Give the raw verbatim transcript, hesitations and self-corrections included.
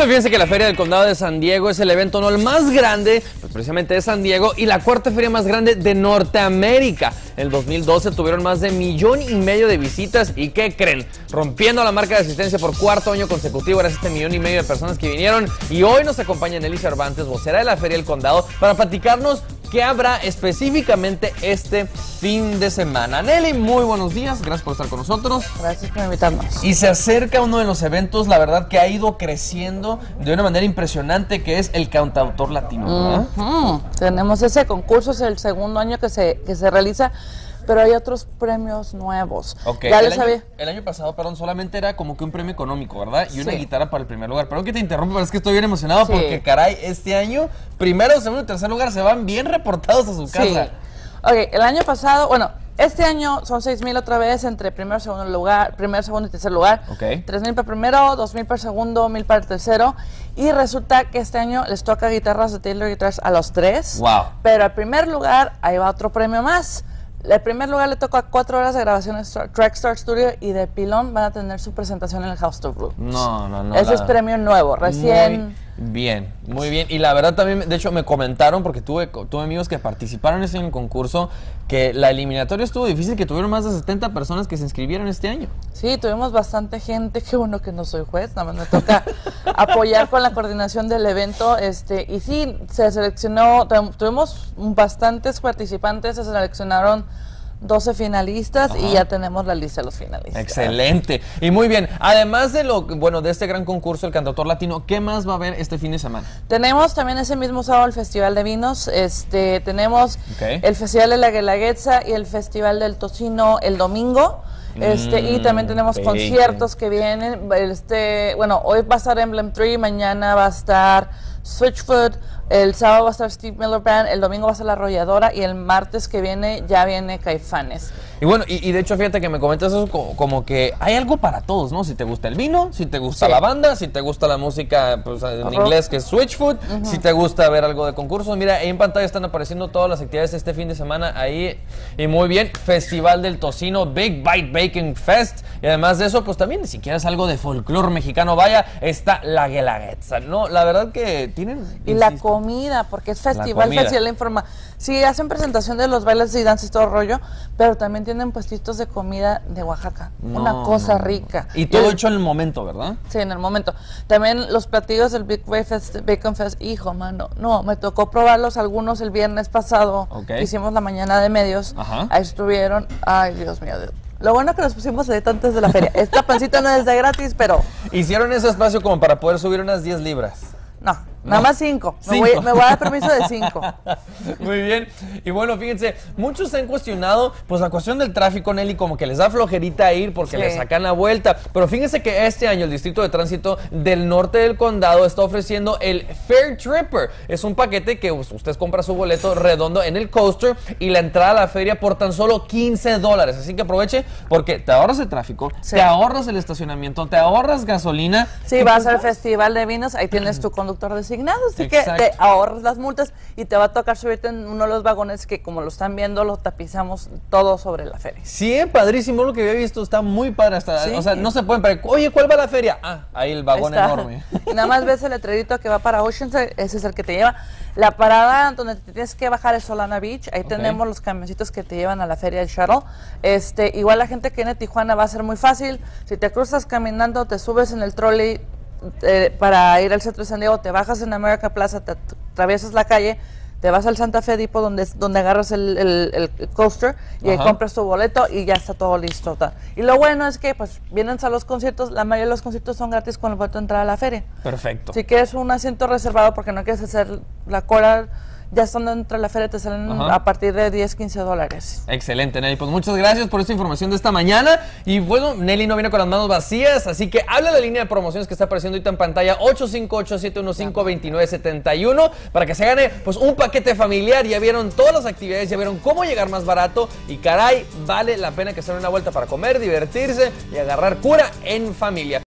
bueno, fíjense que la Feria del Condado de San Diego es el evento anual más grande, pues precisamente de San Diego, y la cuarta feria más grande de Norteamérica. En el dos mil doce tuvieron más de millón y medio de visitas, y ¿qué creen? Rompiendo la marca de asistencia por cuarto año consecutivo gracias a este millón y medio de personas que vinieron. Y hoy nos acompaña Nelly Cervantes, vocera de la Feria del Condado, para platicarnos qué habrá específicamente este fin de semana. Nelly, muy buenos días, gracias por estar con nosotros. Gracias por invitarnos. Y se acerca uno de los eventos, la verdad, que ha ido creciendo de una manera impresionante, que es el Cantautor Latino, ¿verdad? Uh-huh. Tenemos ese concurso, es el segundo año que se, que se realiza, pero hay otros premios nuevos. Ok, ya el, les año, había... el año pasado, perdón, solamente era como que un premio económico, ¿verdad? Y una Sí. guitarra para el primer lugar. Perdón que te interrumpa, pero es que estoy bien emocionado Sí. porque, caray, este año, primero, segundo y tercer lugar se van bien reportados a su casa. Sí. Ok, el año pasado, bueno, este año son seis mil otra vez entre primero, segundo lugar, primero, segundo y tercer lugar. Ok. tres mil para el primero, dos mil para el segundo, mil para el tercero. Y resulta que este año les toca guitarras de Taylor Guitars a los tres. Wow. Pero al primer lugar, ahí va otro premio más. El primer lugar le toca cuatro horas de grabación en Star, Trackstar Studio, y de pilón van a tener su presentación en el House of Blues. No, no, no. Ese la... es premio nuevo, recién... Muy bien, muy bien. Y la verdad también, de hecho, me comentaron, porque tuve, tuve amigos que participaron este año en el concurso, que la eliminatoria estuvo difícil, que tuvieron más de setenta personas que se inscribieron este año. Sí, tuvimos bastante gente. Qué bueno que no soy juez, nada más me toca apoyar con la coordinación del evento. Este, y sí, se seleccionó, tuvimos bastantes participantes, se seleccionaron doce finalistas. Ajá. Y ya tenemos la lista de los finalistas. Excelente. Y muy bien, además de lo bueno de este gran concurso, el Cantautor Latino, ¿qué más va a haber este fin de semana? Tenemos también ese mismo sábado el Festival de Vinos, este, tenemos okay. el Festival de la Guelaguetza y el Festival del Tocino el domingo. Este, mm, y también tenemos bacon. conciertos que vienen. Este, bueno, hoy va a estar Emblem Tree, mañana va a estar Switchfoot, el sábado va a estar Steve Miller Band, el domingo va a ser La Arrolladora, y el martes que viene ya viene Caifanes. Y bueno, y, y de hecho fíjate que me comentas eso como, como que hay algo para todos, ¿no? Si te gusta el vino, si te gusta sí. la banda, si te gusta la música pues, en Rock. inglés que es Switchfoot, uh-huh. si te gusta ver algo de concursos. Mira, ahí en pantalla están apareciendo todas las actividades de este fin de semana ahí. Y muy bien, Festival del Tocino, Big Bite Bacon Fest. Y además de eso, pues también, si quieres algo de folclore mexicano, vaya, está la Guelaguetza, ¿no? La verdad que tienen... Y insisto, la comida, porque es festival, la festival informa. Sí, hacen presentación de los bailes y danzas y todo el rollo, pero también tienen puestitos de comida de Oaxaca. No, una cosa no, rica. Y todo y, hecho en el momento, ¿verdad? Sí, en el momento. También los platillos del Big Fest, Bacon Fest, hijo, mano, no, me tocó probarlos algunos el viernes pasado. Okay. Hicimos la mañana de medios. Ajá. Ahí estuvieron. Ay, Dios mío. Lo bueno que nos pusimos de antes de la feria. Esta pancita no es de gratis, pero... Hicieron ese espacio como para poder subir unas diez libras. No, nada no. más cinco. Me voy, me voy a dar permiso de cinco. Muy bien. Y bueno, fíjense, muchos se han cuestionado pues la cuestión del tráfico, Nelly, como que les da flojerita ir porque sí. les sacan la vuelta. Pero fíjense que este año el Distrito de Tránsito del Norte del Condado está ofreciendo el Fair Tripper. Es un paquete que usted compra su boleto redondo en el coaster y la entrada a la feria por tan solo quince dólares. Así que aproveche porque te ahorras el tráfico, sí. te ahorras el estacionamiento, te ahorras gasolina. Sí, vas al Festival de Vinos, ahí tienes tu conductor designado, así Exacto. que te ahorras las multas y te va a tocar subirte en uno de los vagones que, como lo están viendo, lo tapizamos todo sobre la feria. Sí, padrísimo lo que había visto, está muy padre hasta, sí. o sea, no se pueden parar. Oye, ¿cuál va la feria? Ah, ahí el vagón ahí enorme. Y nada más ves el letrerito que va para Oceanside, ese es el que te lleva. La parada donde te tienes que bajar es Solana Beach, ahí okay. tenemos los camioncitos que te llevan a la feria del shuttle. Este, igual la gente que viene a Tijuana va a ser muy fácil, si te cruzas caminando, te subes en el trolley Eh, para ir al centro de San Diego, te bajas en America Plaza, te atraviesas la calle, te vas al Santa Fe Depot donde, donde agarras el, el, el coaster y ahí compras tu boleto y ya está todo listo. Y lo bueno es que pues vienen a los conciertos, la mayoría de los conciertos son gratis con el boleto de entrada a la feria. Perfecto. Si quieres un asiento reservado porque no quieres hacer la cola, ya estando dentro de la feria te salen Ajá. a partir de diez, quince dólares. Excelente, Nelly. Pues muchas gracias por esta información de esta mañana. Y bueno, Nelly no viene con las manos vacías, así que habla la línea de promociones que está apareciendo ahorita en pantalla, ocho cinco ocho, siete uno cinco, dos nueve siete uno, para que se gane pues un paquete familiar. Ya vieron todas las actividades, ya vieron cómo llegar más barato y caray, vale la pena que se den una vuelta para comer, divertirse y agarrar cura en familia.